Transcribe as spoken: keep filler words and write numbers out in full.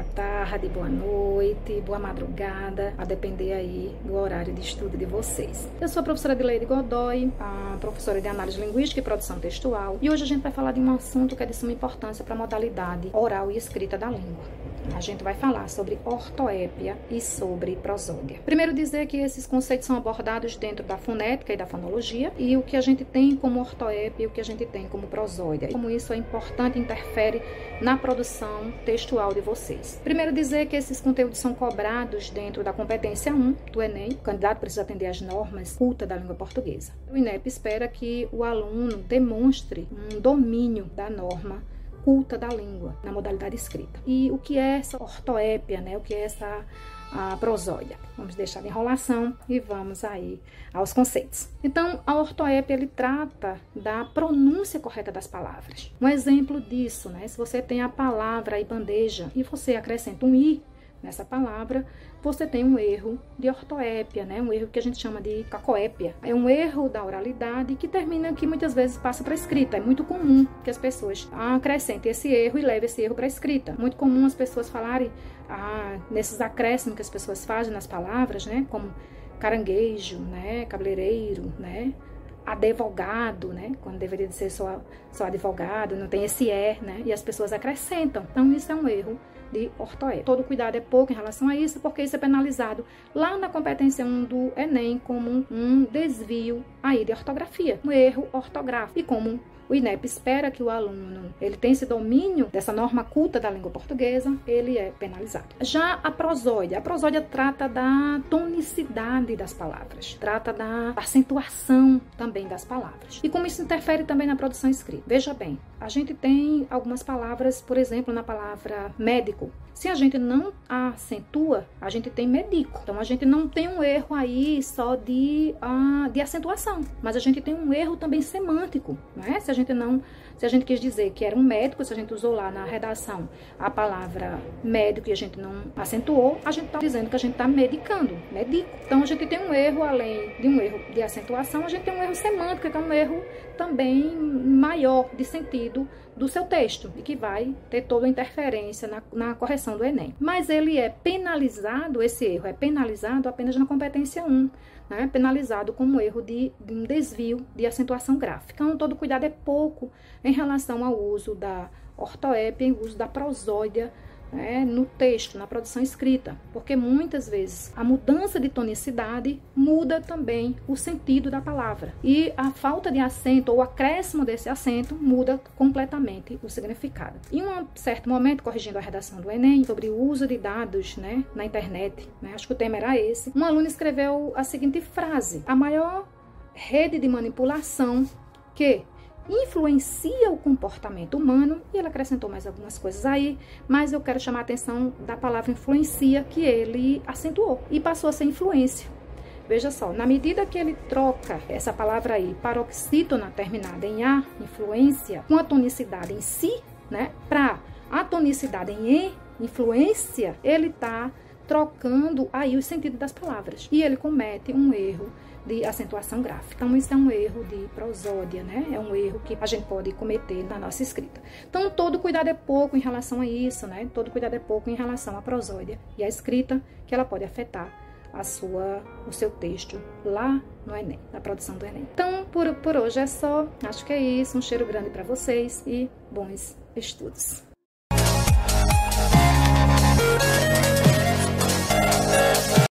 boa tarde, boa noite, boa madrugada, a depender aí do horário de estudo de vocês. Eu sou a professora Adileide Godoy, a professora de Análise Linguística e Produção Textual, e hoje a gente vai falar de um assunto que é de suma importância para a modalidade oral e escrita da língua. A gente vai falar sobre ortoépia e sobre prosódia. Primeiro dizer que esses conceitos são abordados dentro da fonética e da fonologia, e o que a gente tem como ortoépia e o que a gente tem como prosódia. Como isso é importante e interfere na produção textual de vocês. Primeiro dizer que esses conteúdos são cobrados dentro da competência um do Enem. O candidato precisa atender às normas cultas da língua portuguesa. O INEP espera que o aluno demonstre um domínio da norma culta da língua na modalidade escrita. E o que é essa ortoépia, né? O que é essa a prosódia? Vamos deixar de enrolação e vamos aí aos conceitos. Então, a ortoépia ele trata da pronúncia correta das palavras. Um exemplo disso, né? Se você tem a palavra aí bandeja e você acrescenta um i nessa palavra, você tem um erro de ortoépia, né? Um erro que a gente chama de cacoépia. É um erro da oralidade que termina que muitas vezes passa para a escrita. É muito comum que as pessoas acrescentem esse erro e levem esse erro para a escrita. Muito comum as pessoas falarem ah, nesses acréscimos que as pessoas fazem nas palavras, né? Como caranguejo, né? Cabeleireiro, né? Advogado, né? Quando deveria ser só, só advogado, não tem esse é, né? E as pessoas acrescentam. Então, isso é um erro de ortoépia. Todo cuidado é pouco em relação a isso, porque isso é penalizado lá na competência um do Enem como um desvio aí de ortografia, um erro ortográfico. E como o INEP espera que o aluno ele tenha esse domínio dessa norma culta da língua portuguesa, ele é penalizado. Já a prosódia, a prosódia trata da tonicidade das palavras, trata da acentuação também das palavras. E como isso interfere também na produção escrita. Veja bem, a gente tem algumas palavras, por exemplo, na palavra médico. Se a gente não acentua, a gente tem medico. Então, a gente não tem um erro aí só de, uh, de acentuação, mas a gente tem um erro também semântico, não é? Se a gente não, se a gente quis dizer que era um médico, se a gente usou lá na redação a palavra médico e a gente não acentuou, a gente está dizendo que a gente está medicando, medico. Então, a gente tem um erro, além de um erro de acentuação, a gente tem um erro semântico, que é um erro também maior de sentido do seu texto e que vai ter toda a interferência na, na correção do Enem. Mas ele é penalizado, esse erro é penalizado apenas na competência um, né? Penalizado como erro de, de um desvio de acentuação gráfica. Então, todo cuidado é pouco em relação ao uso da ortoépia e uso da prosódia, né, no texto, na produção escrita, porque muitas vezes a mudança de tonicidade muda também o sentido da palavra e a falta de acento ou o acréscimo desse acento muda completamente o significado. Em um certo momento, corrigindo a redação do Enem sobre o uso de dados, né, na internet, né, acho que o tema era esse, um aluno escreveu a seguinte frase: a maior rede de manipulação que influencia o comportamento humano, e ele acrescentou mais algumas coisas aí, mas eu quero chamar a atenção da palavra influencia, que ele acentuou e passou a ser influência. Veja só, na medida que ele troca essa palavra aí, paroxítona terminada em A, influência, com a tonicidade em si, né, para a tonicidade em E, influência, ele está trocando aí o sentido das palavras e ele comete um erro de acentuação gráfica. Então, isso é um erro de prosódia, né? É um erro que a gente pode cometer na nossa escrita. Então, todo cuidado é pouco em relação a isso, né? Todo cuidado é pouco em relação à prosódia e à escrita, que ela pode afetar a sua, o seu texto lá no Enem, na produção do Enem. Então, por, por hoje é só. Acho que é isso. Um cheiro grande para vocês e bons estudos.